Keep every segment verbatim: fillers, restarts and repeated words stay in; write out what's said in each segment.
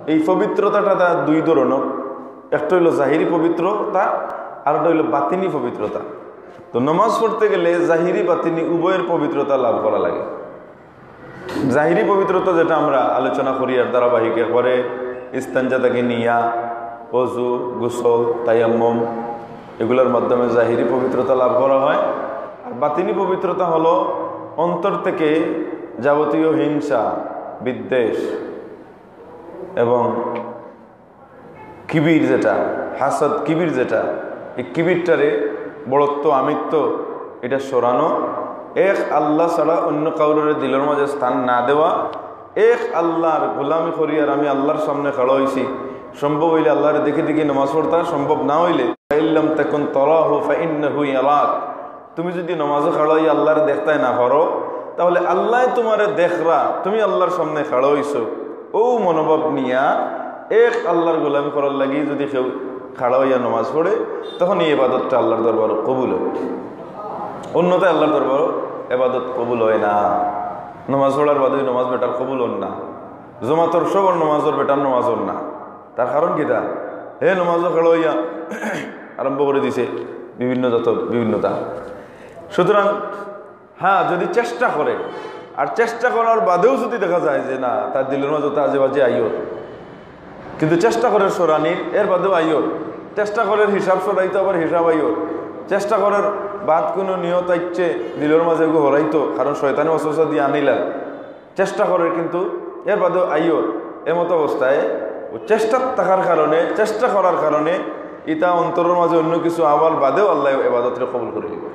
এই পবিত্রতাটা তা দুই ধরনের, একটা হইল জাহিরি পবিত্রতা আর একটা হইল বাতিনি পবিত্রতা। তো নামাজ পড়তে গেলে জাহিরি বাতিনি উভয়ের পবিত্রতা লাভ করা লাগে। জাহিরি পবিত্রতা যেটা আমরা আলোচনা করি আর ধারাবাহিক করে ইস্তেঞ্জা থেকে নিয়া, ওযু, গোসল, তায়াম্মুম এগুলোর মাধ্যমে জাহিরি পবিত্রতা লাভ করা হয়। আর বাতিনি পবিত্রতা হলো অন্তর থেকে যাবতীয় হিংসা, বিদ্বেষ এবং কিবির যেটা, হাসাদ কিবির যেটা, এই কিবিরটারে বড়ত্ব, আমিত্ব এটা সরানো, এক আল্লাহ ছাড়া অন্য কাউরের দিলের মাঝে স্থান না দেওয়া, এক আল্লাহর গোলামি করি আর আমি আল্লাহর সামনে খাড়া হয়েছি, সম্ভব হইলে আল্লাহরে দেখে দেখে নামাজ পড়তা, সম্ভব না হইলে ফাইল্লাম তাকুন তারাহু ফাইন্নাহু ইয়ারাক, তুমি যদি নামাজে খাড়া হই আল্লাহরে দেখতাই না পারো তাহলে আল্লাহ তোমারে দেখরা, তুমি আল্লাহর সামনে খাড়া হইছো, ও মনোভাব নিয়া এক আল্লাহর গোলামি করার লাগি যদি কেউ খাড়া হইয়া নামাজ পড়ে তখন এই ইবাদতটা আল্লাহর দরবারে কবুল হয়। অন্যথায় আল্লাহর দরবারে ইবাদত কবুল হয় না। নামাজ পড়ার বাদে নামাজ বেটার কবুল হন না, জমাতর সবর নামাজর বেটার নামাজ হন না। তার কারণ কি? তা হে নামাজ খাড়া হইয়া আরম্ভ করে দিছে বিভিন্ন যত বিভিন্নতা। সুতরাং হ্যাঁ, যদি চেষ্টা করে, আর চেষ্টা করার বাদেও যদি দেখা যায় যে না তার দিলের মাঝে তা আজে বাজে আইয়র, কিন্তু চেষ্টা করে সরানির, এর বাদেও আইয়র, চেষ্টা করার হিসাব সরাইতো আবার হিসাব আইয়র, চেষ্টা করার বাদ কোনো নিয়ত আইচ্ছে দিলের মাঝে হরাইতো, কারণ শয়তানি অসুস্থ দিয়ে আনিলাম, চেষ্টা করে কিন্তু এর বাদেও আইয়র, এমতো অবস্থায় চেষ্টা থাকার কারণে, চেষ্টা করার কারণে ইটা অন্তরের মাঝে অন্য কিছু আবার বাদেও আল্লাহ ইবাদতকে কবুল করে নিবে।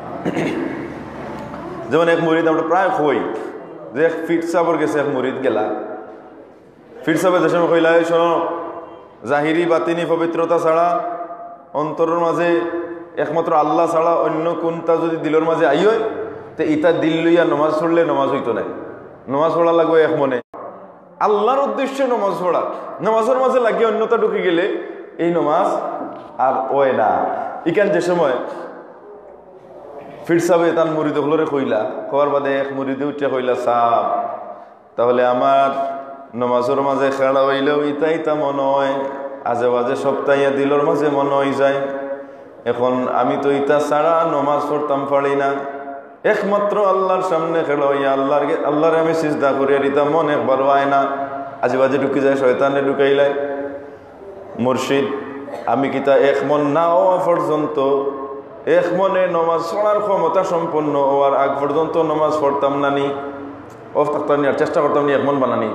যেমন এক মুরিদ আমরা প্রায় কই যে এক ফিট সাবর গেছে, এক মুরিদ গেলা, ফিট সাহেব যে সময় কইলা শোনো, জাহিরি বাতিনি পবিত্রতা ছাড়া অন্তরের মাঝে একমাত্র আল্লাহ ছাড়া অন্য কোনটা যদি দিলের মাঝে আই হয় তো ইটা দিল লইয়া নমাজ পড়লে নমাজ হইতো না, নমাজ পড়া লাগবে এক মনে আল্লাহর উদ্দেশ্যে নমাজ পড়া, নমাজের মাঝে লাগিয়ে অন্যতা ঢুকে গেলে এই নমাজ আর ওয় না। ইকান যে সময় ফির সাহেব তার মুরিদ হলরে কইলা, কবার বাদে এক মুরিদে উঠে কইলা, সাহ তাহলে আমার নমাজের মাঝে খেলা হইলেও ইতা ইতা মনে হয়, আজে বাজে সপ্তাহে দিলর মাঝে মনে হয়ে যায়, এখন আমি তো ইতা ছাড়া নমাজ পড়তাম পারি না, একমাত্র আল্লাহর সামনে খেলা হইয়া আল্লাহর আল্লাহরে আমি সিজদা করি আর ইতা মন একবারও আয় না, আজে বাজে ঢুকে যায়, শয়তানে ঢুকাইলাই। মুর্শিদ আমি কিতা এক মন না হওয়া পর্যন্ত, এক মনে নমাজ পড়ার ক্ষমতা সম্পন্ন হওয়ার আগ পর্যন্ত নমাজ পড়তাম না নি, অফ থাকতাম নি, আর চেষ্টা করতাম নি এক মন বানানি।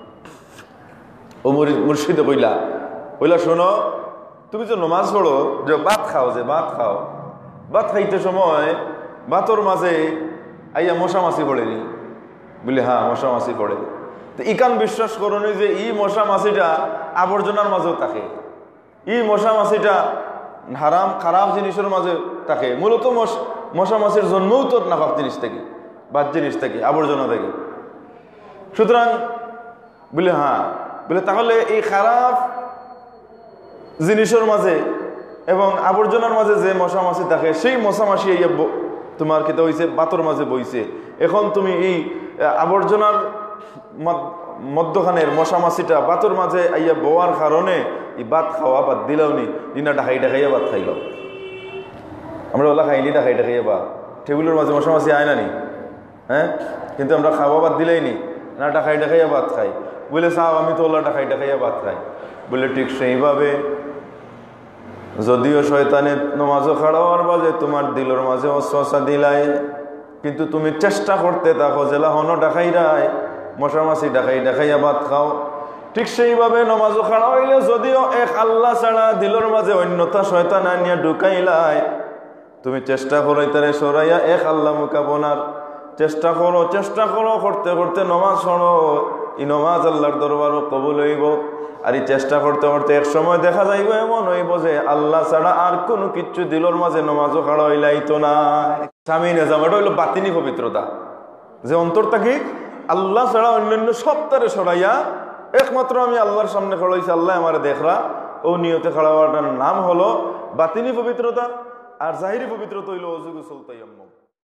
ও মুর্শিদে কইলা কইলা শোনো, তুমি যে নমাজ পড়ো, যে ভাত খাও, যে ভাত খাও, ভাত খাইতে সময় ভাতর মাঝে আইয়া মশা মাছি পড়েনি? বলি হ্যাঁ মশা মাছি পড়ে। তো ইকান বিশ্বাস করনি যে ই মশা মাছিটা আবর্জনার মাঝেও থাকে, ই মশা মাছিটা হারাম খারাপ জিনিসের মাঝে থাকে, মূলত মশা মাছির জন্মও তো নাপাক জিনিস থেকে, বাদ জিনিস থেকে, আবর্জনা থেকে। সুতরাং বলে হ্যাঁ, বলে তাহলে এই খারাপ জিনিসের মাঝে এবং আবর্জনার মাঝে যে মশা মাছি থাকে, সেই মশা মাছি ইয়া তোমার খেতে হয়েছে বাতর মাঝে বইছে, এখন তুমি এই আবর্জনার মধ্যখানের মশা মাছিটা বাতর মাঝে আইয়া বোয়ার কারণে এই ভাত খাওয়া বাদ দিলাও নি, দিনা ডাকাই ডাকাইয়া ভাত খাইল। আমরা ওলা খাইলি ডাকাই ডাকাইয়া বা টেবিলের মাঝে মশা মাছি আয় না নি, হ্যাঁ, কিন্তু আমরা খাওয়া বাদ দিলাই নি, না ডাকাই ডাকাইয়া ভাত খাই। বলে সাহ আমি তো ওলা ডাকাই ডাকাইয়া ভাত খাই। বলে ঠিক সেইভাবে যদিও শয়তানে নমাজও খাড়া হওয়ার বাজে তোমার দিলের মাঝে অশ্বাসা দিলাই, কিন্তু তুমি চেষ্টা করতে থাকো জেলা হনো ডাকাই রায় মশা মাছি ডাকাই ডাকাইয়া ভাত খাও। ঠিক সেইভাবে নমাজও খাড়া হইলে যদিও এক আল্লাহ ছাড়া দিলের মাঝে অন্যতা শয়তান আনিয়া ঢুকাইলাই, তুমি চেষ্টা করো তারে সরাইয়া এক আল্লাহ মোকাবনার চেষ্টা করো, চেষ্টা করো, করতে করতে নমাজ পড়ো, এই নমাজ আল্লাহর দরবারও কবুল হইব। আর এই চেষ্টা করতে করতে এক সময় দেখা যাইব এমন হইব যে আল্লাহ ছাড়া আর কোনো কিচ্ছু দিলর মাঝে নমাজও খাড়া হইলাইতো না। স্বামী নেজাম, এটা হইল বাতিনি পবিত্রতা, যে অন্তর থাকি আল্লাহ ছাড়া অন্যান্য সব তারে সরাইয়া একমাত্র আমি আল্লাহর সামনে খাড়া হইছি, আল্লাহ আমার দেখরা, ও নিয়তে খাড়া হওয়াটার নাম হলো বাতিনি পবিত্রতা। আর জাহিরি পবিত্রতা হইল ওযু গোসল তায়াম্মুম।